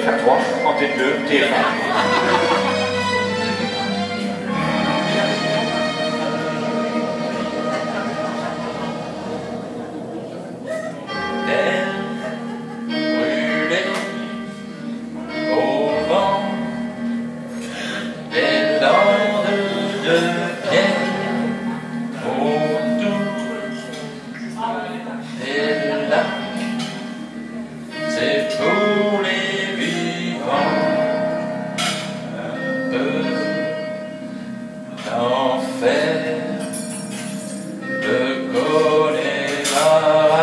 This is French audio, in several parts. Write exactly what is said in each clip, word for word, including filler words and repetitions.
F trois, antenne deux, T F un. C'est pour les vivants un peu d'enfer, le Connemara.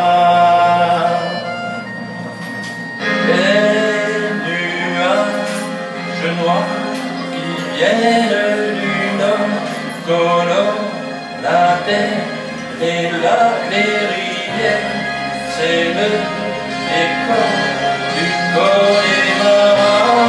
Les nuages noirs qui viennent du nord colorent la terre et la rivière. C'est le décor du Connemara.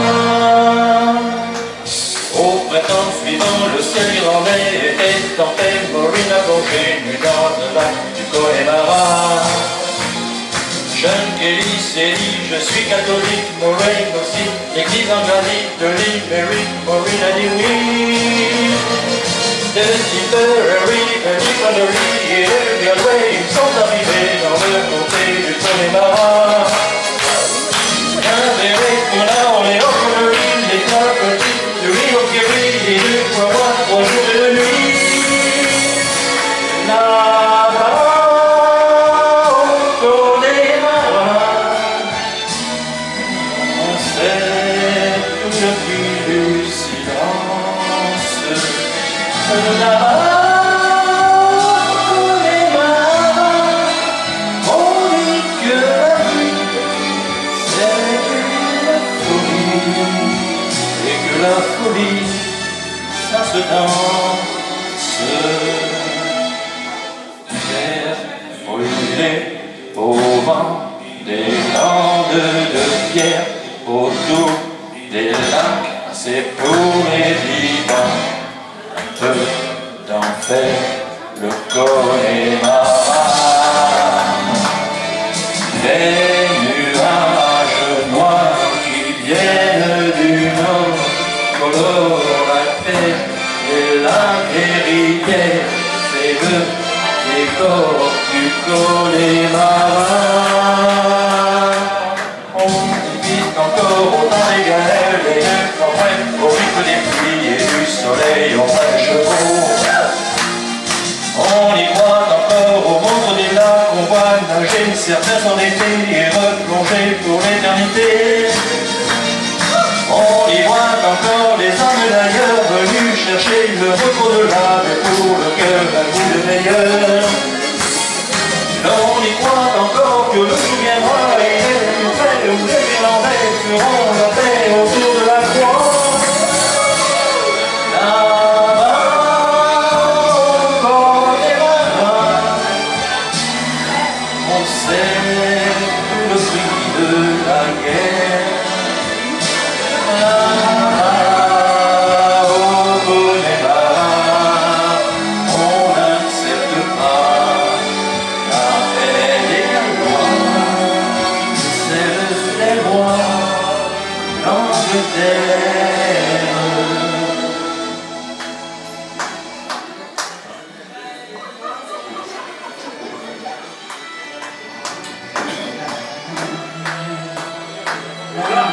Au printemps suivant, le ciel irlandais était en paix. Maureen a plongé nue dans le lac du Connemara. Jeune Kelly s'est dit, je suis catholique, Maureen aussi. L'église en granit de Limerick, Maureen a dit oui. De Tipperary, de Tipperary et de Galway, ils sont arrivés dans le comté du Connemara. Avec Mona, les O'Connelly, les Carpentry, de Rio Kerry et de Croix, trois jours et deux nuits. Là-bas, au Connemara, on sait tout depuis du silence. Là-bas, la folie, ça se danse. Terre brûlée au vent, des landes de pierre autour des lacs, c'est pour les vivants un peu d'enfer, le Connemara. Des nuages noirs qui viennent du nord colore la terre et la rivière, c'est le décor du Connemara. On vit encore au temps des galères, les yeux en vrai, au rythme des pluies et du soleil en vrai chevaux. On y croit encore au monstre des lacs, on voit nager certains s'endetter et replonger pour l'éternité. On y voit encore les hommes d'ailleurs venus chercher le repos de l'âme et pour le cœur un goût de meilleur. On y croit encore que le souviendra et les Français ou les Irlandais feront la paix autour de la croix. Là-bas, au Connemara, on sait tout le prix de la guerre. Voilà.